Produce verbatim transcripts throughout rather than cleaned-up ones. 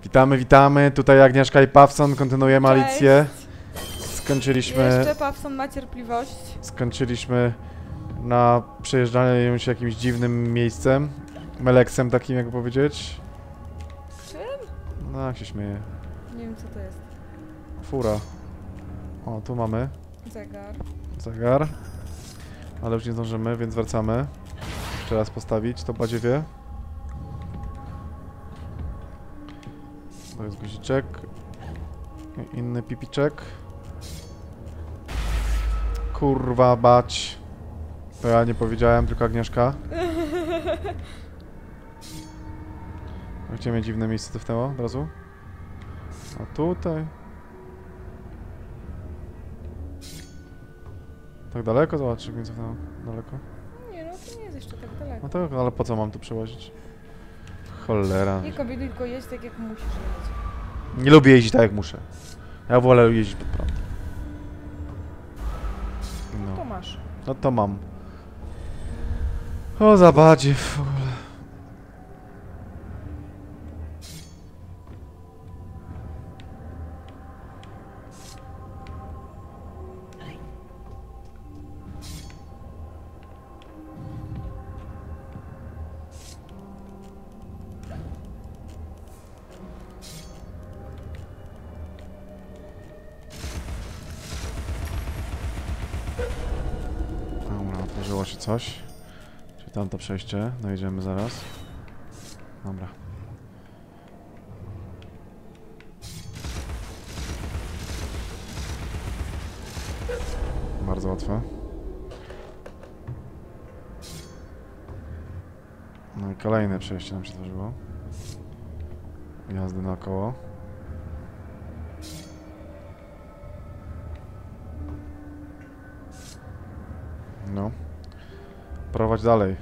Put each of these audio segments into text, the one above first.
Witamy, witamy. Tutaj Agnieszka i Pawson. Kontynuujemy Cześć. Alicję. Skończyliśmy... Jeszcze Pawson ma cierpliwość. Skończyliśmy na przejeżdżaniu się jakimś dziwnym miejscem. Meleksem takim, jak powiedzieć. Czym? No, jak się śmieje. Nie wiem co to jest. Fura. O, tu mamy Zegar. zegar. Ale już nie zdążymy, więc wracamy. Jeszcze raz postawić to badziewie. To jest guziczek. I inny pipiczek. Kurwa bać. To ja nie powiedziałem, tylko Agnieszka. Gdzie mnie dziwne miejsce cofnęło od razu? A tutaj. Tak daleko? Zobacz, jak mnie cofnęło. Daleko. Nie no, to nie jest jeszcze tak daleko. No to, ale po co mam tu przewozić? Cholera. Nie kobiety, tylko jeźdź tak jak musisz jeździć. Nie lubię jeździć tak jak muszę. Ja wolę jeździć pod prąd. To No. masz. No to mam. O, za badziew w ogóle. Dobra, otworzyło się coś. Czyli tamto przejście. Dojedziemy zaraz. Dobra. Bardzo łatwe. No i kolejne przejście nam się otworzyło. Jazdy naokoło. No. Prowadź dalej.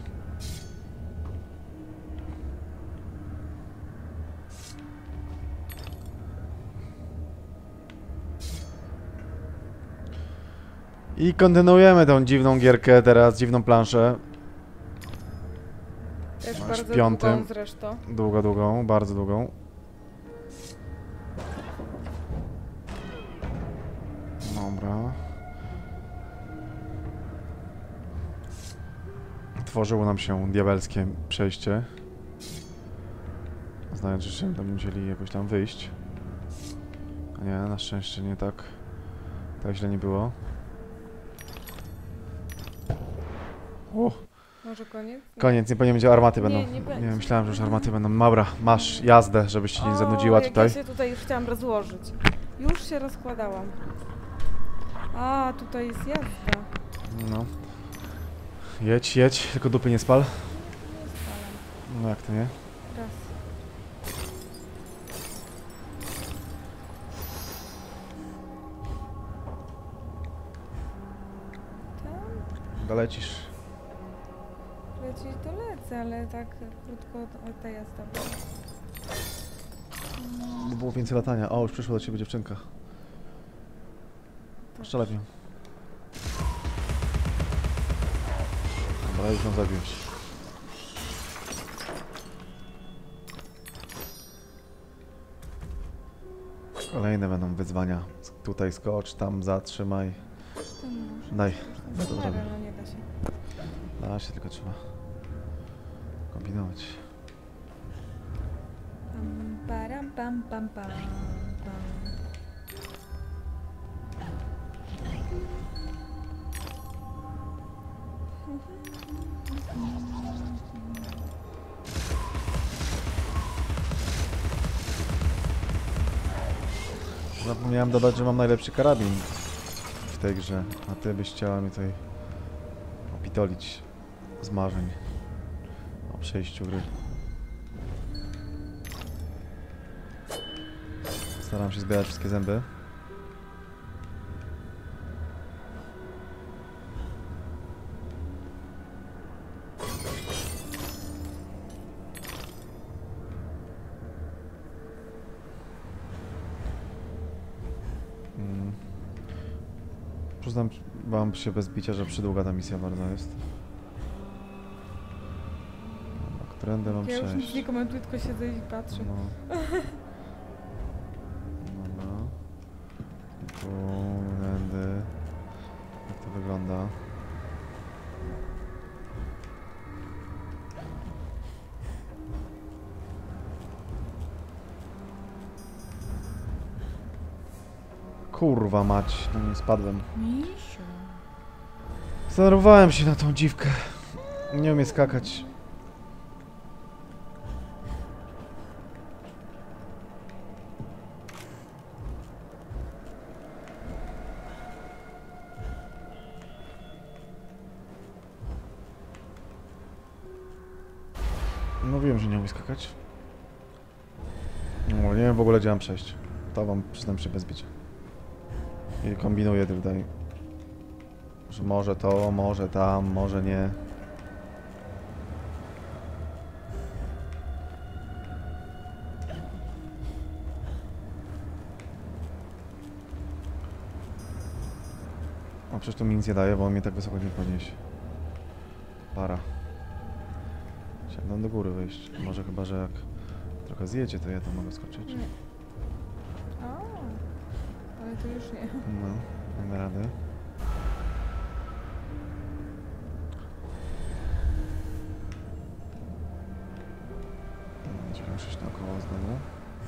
I kontynuujemy tą dziwną gierkę teraz, dziwną planszę. Też Masz bardzo piątym. długą zresztą. Długo, długą, bardzo długą. Dobra. Tworzyło nam się diabelskie przejście. Znając, że się tam musieli jakoś tam wyjść. A nie, na szczęście nie tak. Tak źle nie było. Uh, Może koniec? Nie. koniec, nie powinien będzie armaty Nie, będą. nie będzie. Nie, myślałem, że już armaty będą. Dobra, masz jazdę, żebyś się nie zanudziła O, jak tutaj. Ja się tutaj już chciałam rozłożyć. Już się rozkładałam. A, tutaj jest jazda. No. Jedź, jedź, tylko dupy nie spal. Nie spalam. No jak to nie? Raz. Tam Dolecisz. lecieć to lecę, ale tak krótko to- ta jazda była. By było więcej latania. O, już przyszła do ciebie dziewczynka. Strzelaj w nią. Dobra, już ją zabiłeś. Kolejne będą wyzwania. Tutaj skocz, tam zatrzymaj. Tam może. Daj. No to to zrobię. no nie da się. Da się, tylko trzeba kombinować. Pam, param, pam, pam, pam, pam. Zapomniałem dodać, że mam najlepszy karabin w tej grze, a ty byś chciała mnie tutaj opitolić z marzeń o przejściu gry. Staram się zbierać wszystkie zęby. Mm. Przyznam wam się bez bicia, że przydługa ta misja bardzo jest. Którędy mam Ja już nic przejść? nie komentuję, tylko siedzę i patrzę. No. Tu, tędy. Jak to wygląda? Kurwa mać, no nie spadłem. Misiu. Zdenerwowałem się na tą dziwkę. Nie umie skakać. Mówiłem, że nie umie skakać. No, nie wiem w ogóle gdzie mam przejść. To wam przyznam się bez bicia. I kombinuję tutaj. Że może to, może tam, może nie. O, przecież to mi nic nie daje, bo on mnie tak wysoko nie podniesie. Para. Chciałbym do góry wyjść. Może chyba, że jak trochę zjedzie, to ja tam mogę skoczyć. Nie. O, ale to już nie. No, nie ma rady. Będziemy przejść naokoło znowu.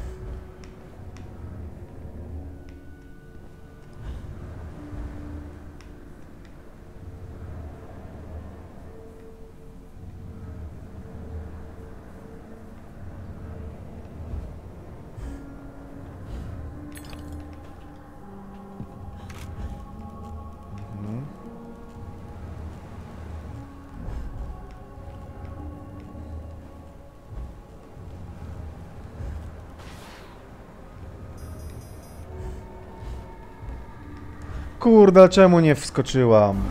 Mhm. Kurde, czemu nie wskoczyłam?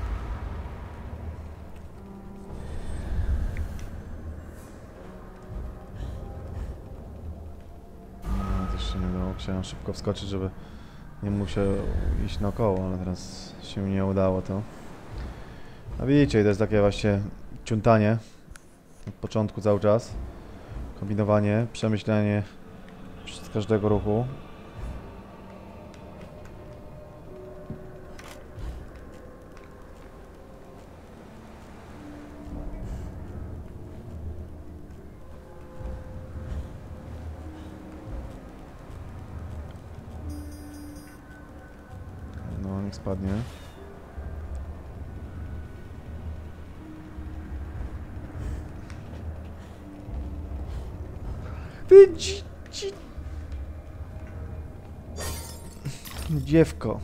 No, też się nie udało. Chciałem szybko wskoczyć, żeby nie musiał iść naokoło, ale teraz się nie udało to. A widzicie, to jest takie właśnie ciuntanie od początku cały czas. Kombinowanie, przemyślenie z każdego ruchu. No, niech spadnie. Widzi... Dziewko.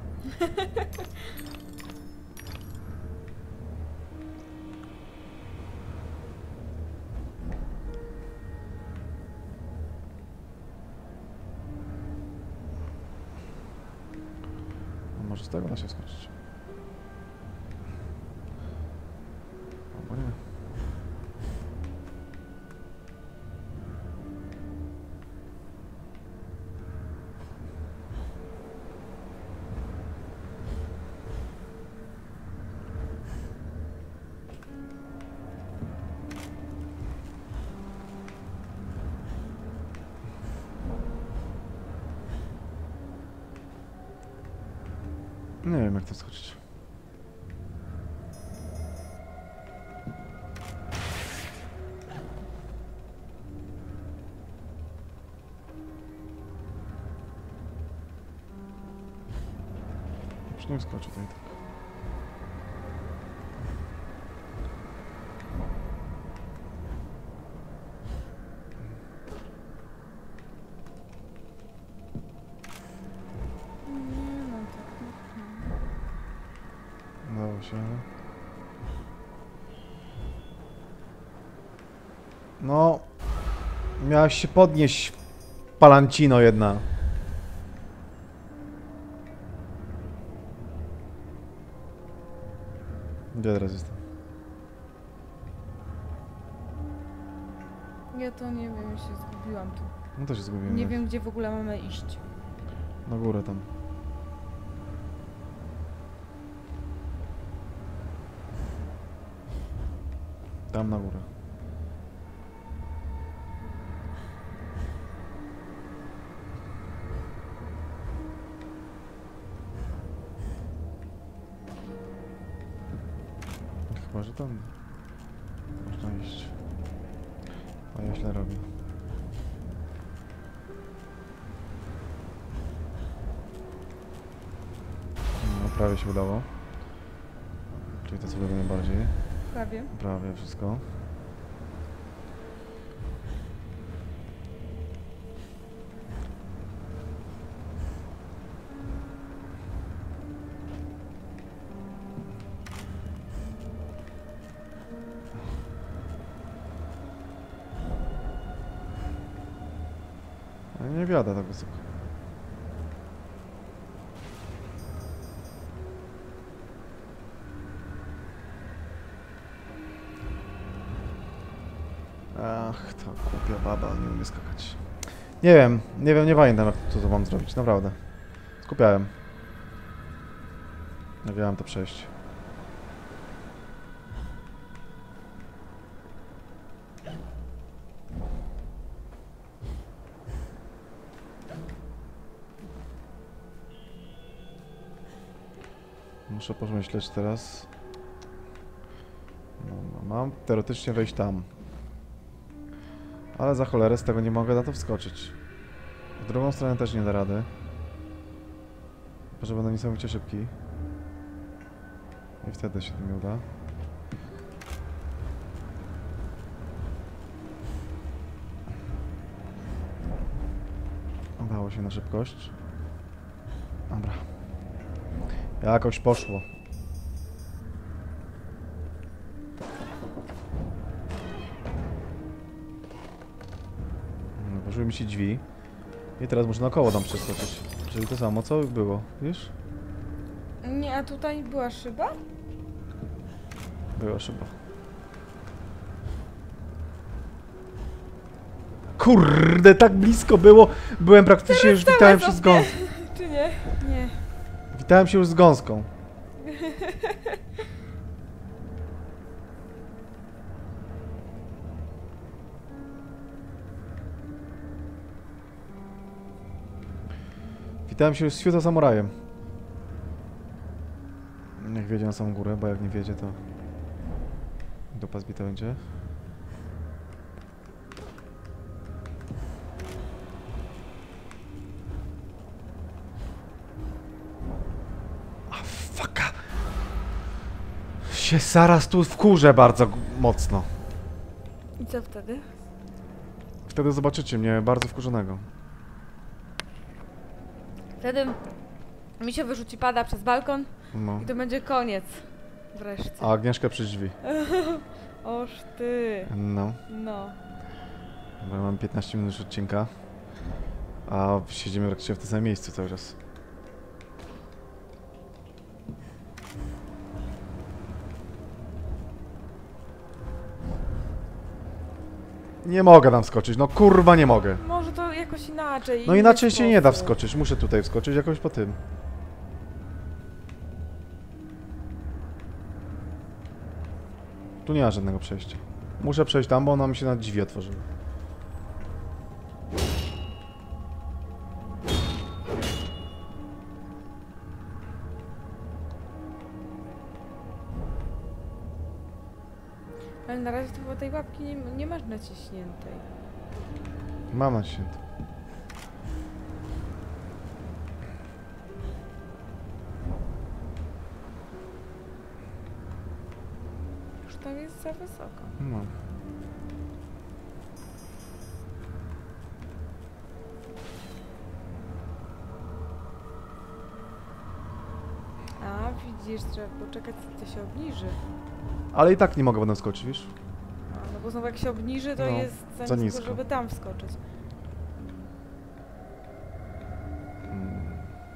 No, może z tego da się skoczyć. Albo nie. Nie wiem jak to skoczyć. Już nie wskoczę tutaj tak. Nie no, tak nie. Udało się. No. Miałaś się podnieść, palancino jedna. Gdzie teraz jestem? Ja to nie wiem, ja się zgubiłam tu. No to się zgubiłem. Nie jak- wiem, gdzie w ogóle mamy iść. Na górę tam. Tam na górę. może tam można iść. A ja źle robię. No prawie się udało. Czyli to co lubię najbardziej. Prawie. Prawie wszystko. Ale nie wiada tak wysoko. Ach, to głupia baba, nie umie skakać. Nie wiem, nie wiem, nie pamiętam jak co to mam zrobić, naprawdę. Skupiałem. Jak miałem to przejść. Muszę pomyśleć teraz. No, no, mam teoretycznie wejść tam. Ale za cholerę z tego nie mogę na to wskoczyć. W drugą stronę też nie da rady. Chyba, że będę niesamowicie szybki. I wtedy się to mi uda. Udało się na szybkość. Dobra. Jakoś poszło. Poszły mi się drzwi. I teraz muszę naokoło tam przeskoczyć. Czyli to samo, co było, wiesz? Nie, a tutaj była szyba? Była szyba. Kurde, tak blisko było! Byłem praktycznie już, witałem się z gąską. Czy nie? Nie. Witałem się już z gąską. Witałem się już z Fiuto Samurajem. Niech wiedzie na samą górę, bo jak nie wiedzie, to dupa zbita będzie. A fucka! Się zaraz tu wkurzę bardzo mocno. I co wtedy? Wtedy zobaczycie mnie bardzo wkurzonego. Wtedy mi się wyrzuci pada przez balkon No. i to będzie koniec. Wreszcie. A Agnieszka przy drzwi. Oż ty. No. No. Bo mam piętnaście minut już odcinka. A siedzimy praktycznie w tym samym miejscu cały czas. Nie mogę tam wskoczyć, no kurwa nie mogę. Może to jakoś inaczej. No inny inaczej się nie da sposób. wskoczyć, muszę tutaj wskoczyć jakoś po tym. Tu nie ma żadnego przejścia. Muszę przejść tam, bo ona mi się na drzwi otworzyły. Ale na razie to chyba tej łapki nie, nie masz naciśniętej. Mam naciśnięte. Już tam jest za wysoko. No. A widzisz, trzeba poczekać, co to się obniży. Ale i tak nie mogę będę wskoczyć, wiesz? A, no bo znowu jak się obniży, to No, jest za, za nisko, nisko. żeby tam wskoczyć. Mm.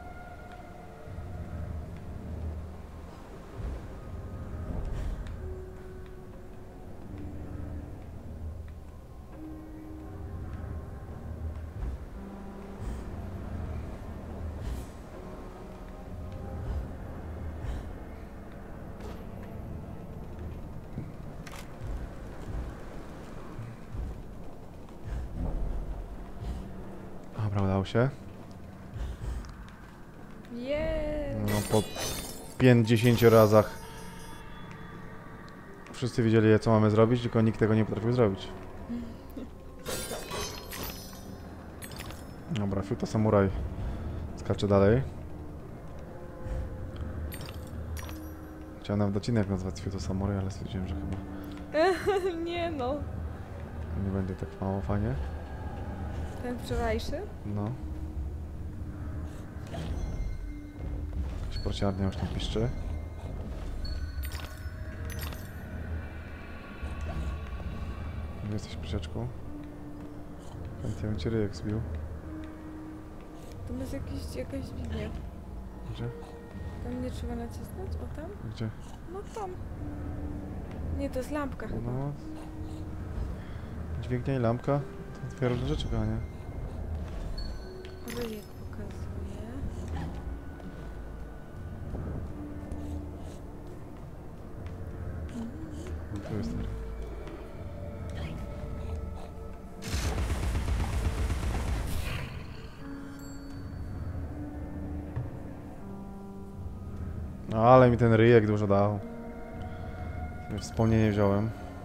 Dobra, udało się. Jeee. No po pięćdziesięciu razach wszyscy wiedzieli, co mamy zrobić, tylko nikt tego nie potrafił zrobić. Dobra, Fiuta Samuraj skacze dalej. Chciałem nawet odcinek nazwać Fiuta Samuraj, ale stwierdziłem, że chyba Nie no. nie będzie tak mało fajnie. Ten wczorajszy? No. Jakaś prosiarnia już tam piszczy. Gdzie jesteś, prosiaczku? Chętnie bym cię ryjek zbił. To jest jakiś, jakaś dźwignia. Gdzie? Tam nie trzeba nacisnąć? O tam? Gdzie? No tam. Nie, to jest lampka chyba. No. Dźwignia i lampka. To dwie różne rzeczy, panie. Ryjek pokazuje. No, tu jest ryjek. No ale mi ten ryjek dużo dał. Wspomnienie wziąłem.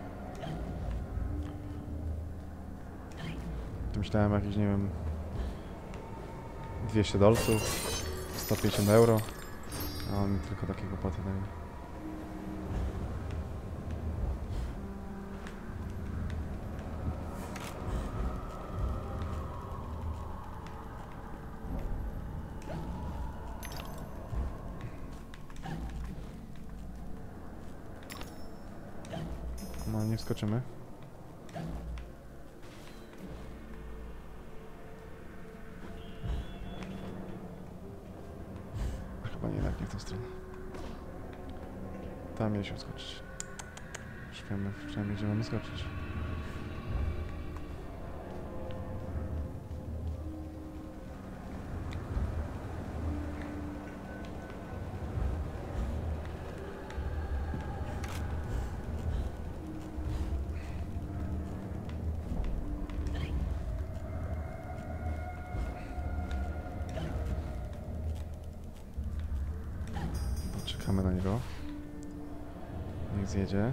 Tu myślałem jakieś, nie wiem, dwieście dolców, sto pięćdziesiąt euro, a on mi tylko takie kłopoty daje. No nie wskoczymy. Chyba nie, jednak nie w tą stronę. Tam mieliśmy skoczyć. Już wiemy przynajmniej, gdzie mamy skoczyć. Czekamy na niego. Niech zjedzie.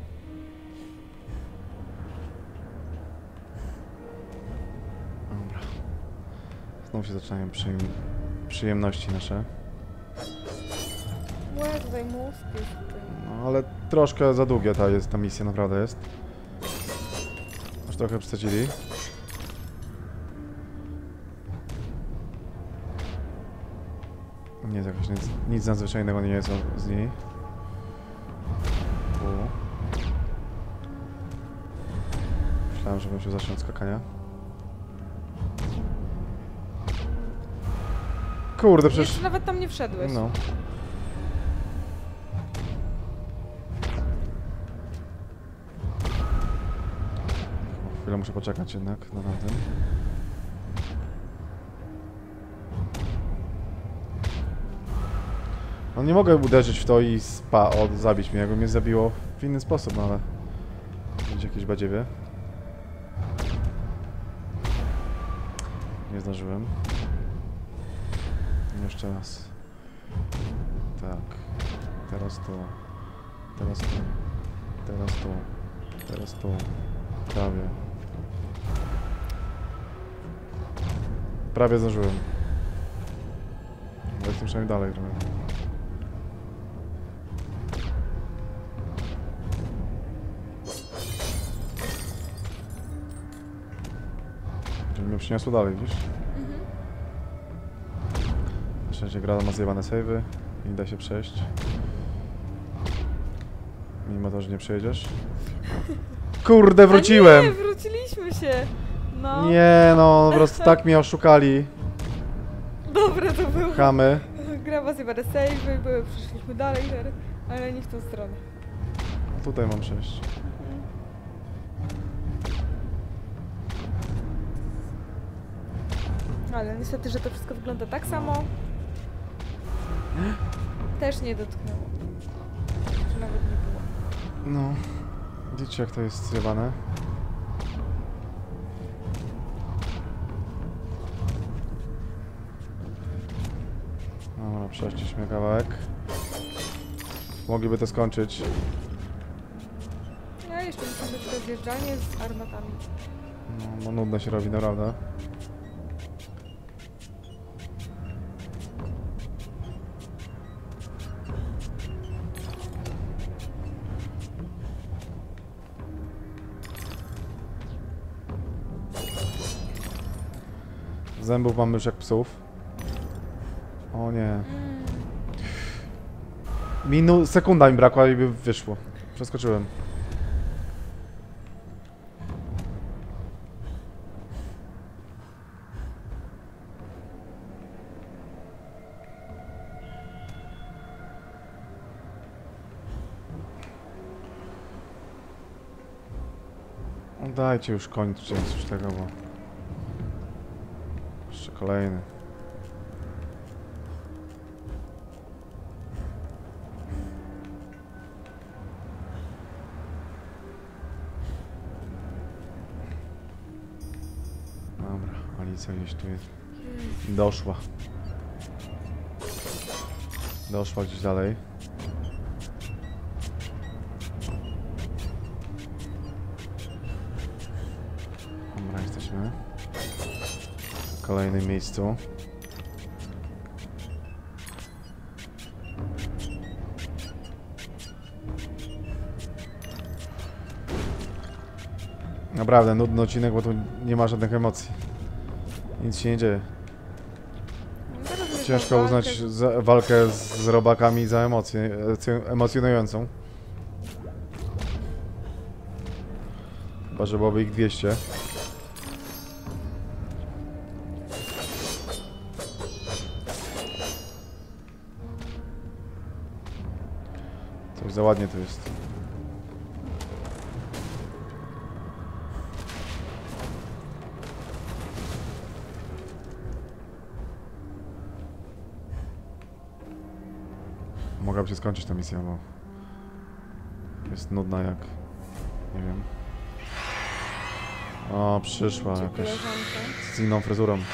Dobra. Znowu się zaczynają przyjem przyjemności nasze. Łe, tutaj mózg jest w tym. No ale troszkę za długa ta jest ta misja, naprawdę jest. Aż trochę przesadzili. Nie jest jakoś nic, nic nadzwyczajnego nie jest z niej. Tu. Myślałem, że bym się zaczął od skakania. Kurde, przecież... Jeszcze nawet tam nie wszedłeś. No. Chwilę muszę poczekać jednak na tamten. No nie mogę uderzyć w to i spa, od zabić mnie, jakby mnie zabiło w inny sposób, no ale... Będzie jakieś badziewie. Nie zdążyłem. Jeszcze raz. Tak. Teraz tu. Teraz tu. Teraz tu. Teraz tu. Prawie. Prawie zdążyłem. Ale jestem przynajmniej dalej trochę. Czyli mnie przyniosło dalej, widzisz? Mhm. Na szczęście gra ma zjebane save'y i da się przejść. Mimo to, że nie przejedziesz. Kurde, wróciłem! A nie, wróciliśmy się. No. Nie no, po prostu tak mnie oszukali. Dobre to było. Chamy. Gra was jebane save'y, były, przyszliśmy dalej, ale nie w tą stronę. Tutaj mam przejść. Ale niestety, że to wszystko wygląda tak samo. Też nie dotknęło. Czy nawet nie było. No. Widzicie, jak to jest zjebane? Dobra, prześciśmy kawałek. Mogliby to skończyć. kończymy to zjeżdżanie z armatami. No, no nudno się robi, naprawdę. Zębów mamy już jak psów. O nie. Mm. Minu... Sekunda mi brakła i by wyszło. Przeskoczyłem. No dajcie już kończyć już tego, bo... Jeszcze kolejny. Dobra, Alicja gdzieś tu jest. Doszła. Doszła gdzieś dalej. Dobra, jesteśmy. W kolejnym miejscu. Naprawdę nudny odcinek, bo tu nie ma żadnych emocji. Nic się nie dzieje. No teraz my Ciężko tą uznać walkę- za, walkę z robakami za emocję, emocje- emocjonującą. Chyba, że byłoby ich dwieście. Coś za ładnie to jest. Mogłaby się skończyć ta misja, bo jest nudna jak... nie wiem. O, przyszła Gdzie jakaś koleżanka? z inną fryzurą. No.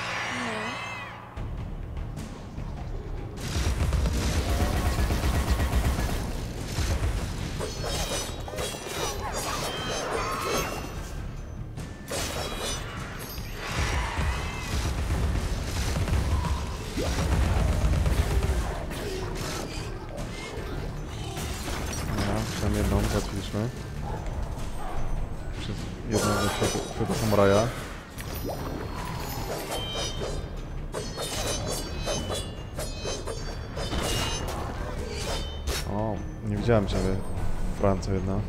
No, tam jedną załatwiliśmy. Przez jednego chwytu samuraja. O, nie widziałem ciebie, Franco jedna.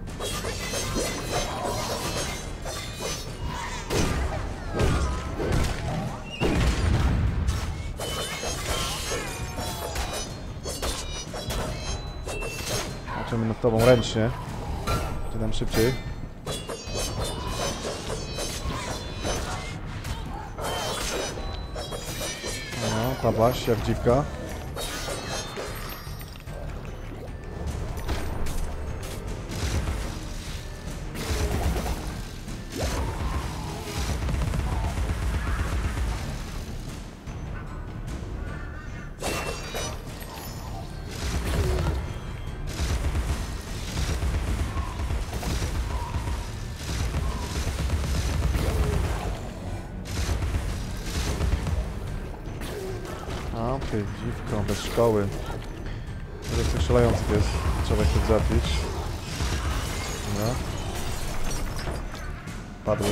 Zobaczymy nad tobą ręcznie. Czy tam szybciej. No, tabaś jak dziwka. A, ty, dziwko, bez szkoły. Może z tych szalejących jest. Trzeba ich załatwić. Dobra. Padły.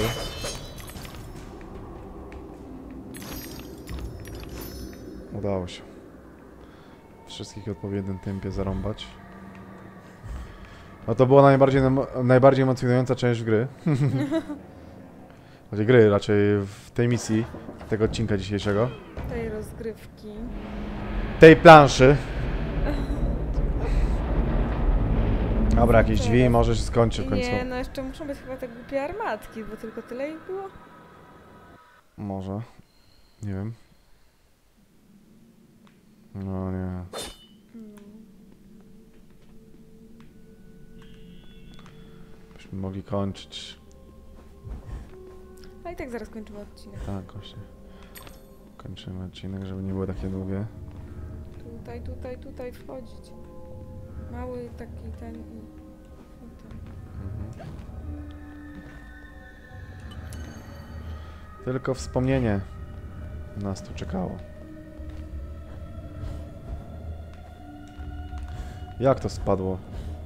Udało się. Wszystkich w odpowiednim tempie zarąbać. No to była najbardziej, najbardziej emocjonująca część gry. Znaczy gry, raczej w tej misji, tego odcinka dzisiejszego. Tej rozgrywki. Tej planszy. Dobra, jakieś drzwi, może się skończy w końcu. Nie, no jeszcze muszą być chyba te głupie armatki, bo tylko tyle ich było. Może. Nie wiem. No nie. Hmm. Byśmy mogli kończyć. A i tak zaraz kończymy odcinek. Tak, właśnie. Kończymy odcinek, żeby nie było takie długie. Tutaj, tutaj, tutaj wchodzić. Mały taki ten i... i ten. Mhm. Tylko wspomnienie nas tu czekało. Jak to spadło?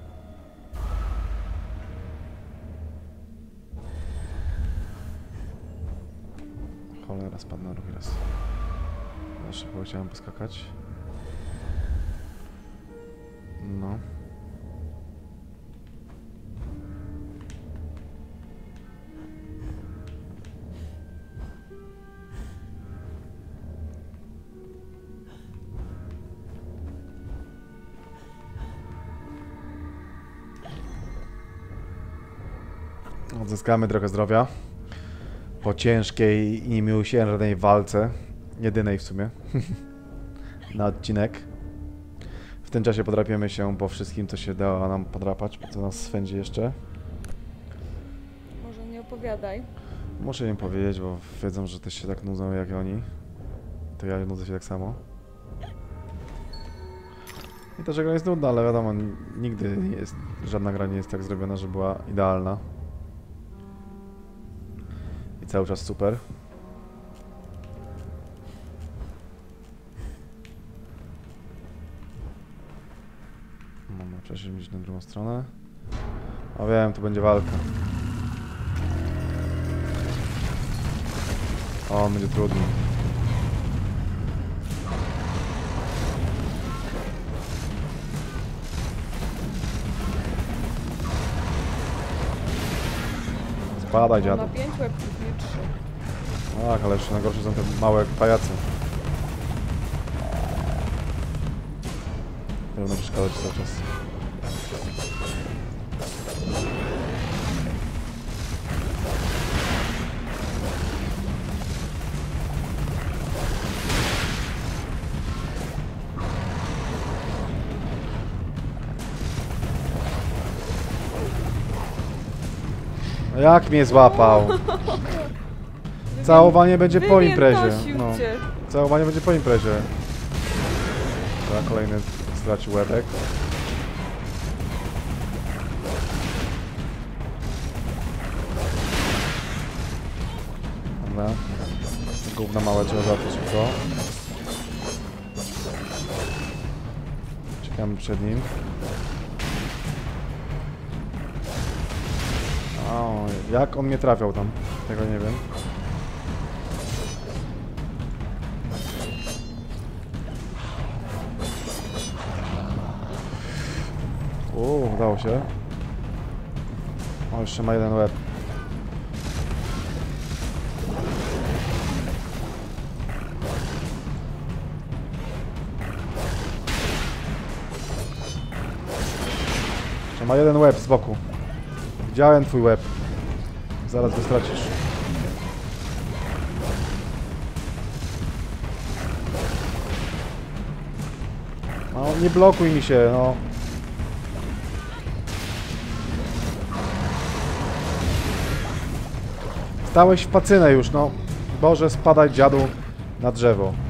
Cholera, spadł na drugi raz. Za szybko chciałem poskakać. No. Odzyskamy trochę zdrowia po ciężkiej i niemiłosiernej walce, jedynej w sumie, na odcinek. W tym czasie podrapiemy się po wszystkim, co się dało nam podrapać, po co nas swędzi jeszcze. Może nie opowiadaj. Muszę im powiedzieć, bo wiedzą, że też się tak nudzą jak oni. To ja nudzę się tak samo. I to, że gra jest nudna, ale wiadomo, nigdy nie jest, żadna gra nie jest tak zrobiona, że była idealna. I cały czas super. Mamy przejść na drugą stronę. A wiem, tu będzie walka. O, będzie trudno. Spadaj, On dziadu. ma pięć łebków, nie trzy. Tak, ale jeszcze najgorsze są te małe pajacy. Będą przeszkadzać cały czas. No jak mnie złapał? Całowanie będzie po imprezie. Wymiętosił No. cię. Całowanie będzie po imprezie. Dobra, kolejny stracił łebek. Dobra. Gówna małe trzeba załatwić szybko. Czekamy przed nim. O, jak on mnie trafiał tam? Tego nie wiem. Uuu, udało się. O, jeszcze ma jeden łeb. Jeszcze ma jeden łeb z boku. Widziałem twój łeb. Zaraz go stracisz. No, nie blokuj mi się, no. Stałeś w pacynę już, no. Boże, spadaj, dziadu, na drzewo.